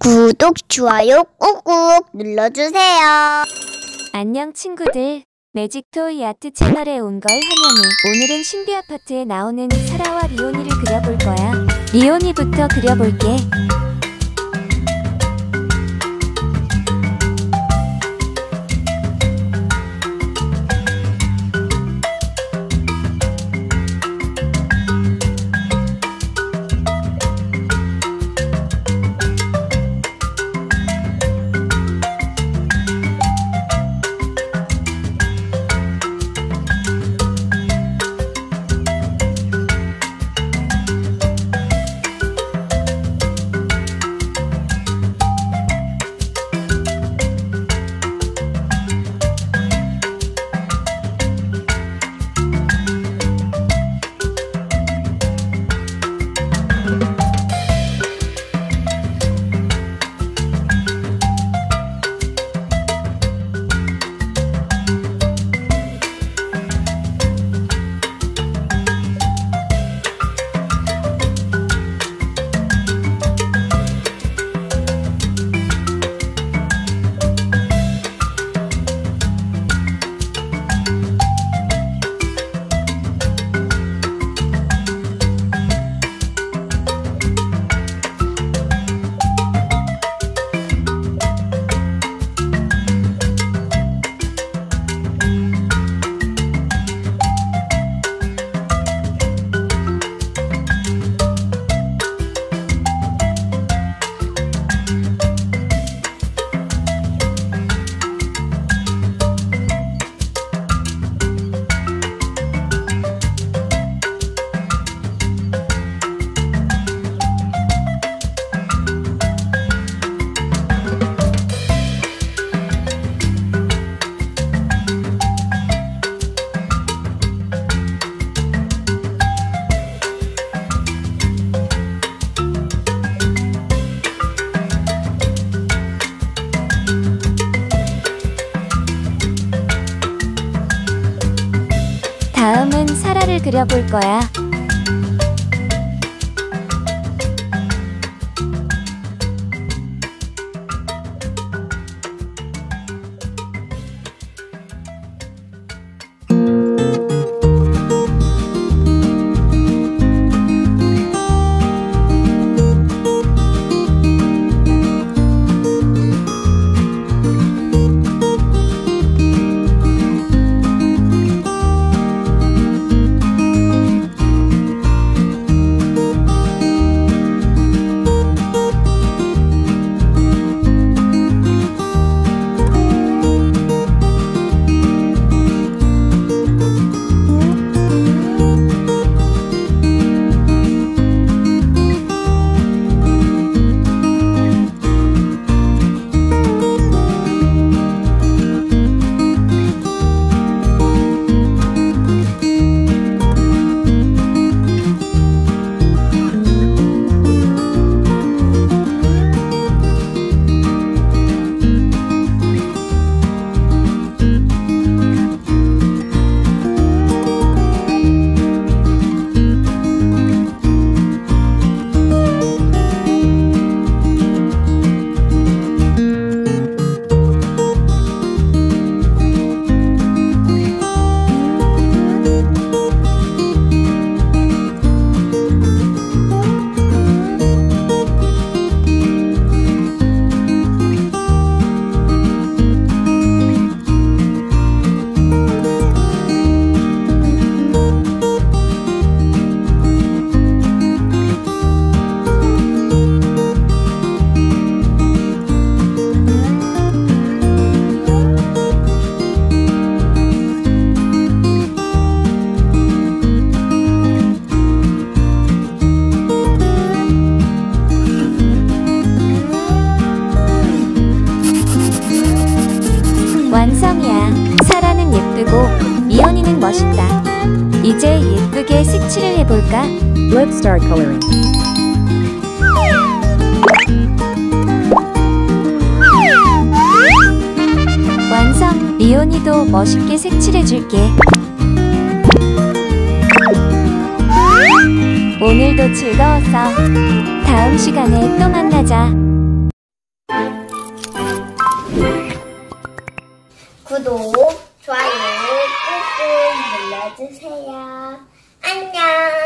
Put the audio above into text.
구독, 좋아요 꾹꾹 눌러주세요. 안녕 친구들, 매직토이 아트 채널에 온 걸 환영해. 오늘은 신비 아파트에 나오는 사라와 리오니를 그려볼 거야. 리오니부터 그려볼게. 다음은 사라를 그려볼 거야. 완성이야. 사라는 예쁘고 리오니는 멋있다. 이제 예쁘게 색칠을 해볼까? Let's start coloring. 완성! 리오니도 멋있게 색칠해줄게. 오늘도 즐거웠어. 다음 시간에 또 만나자. 구독, 좋아요 꾹꾹 눌러주세요. 안녕.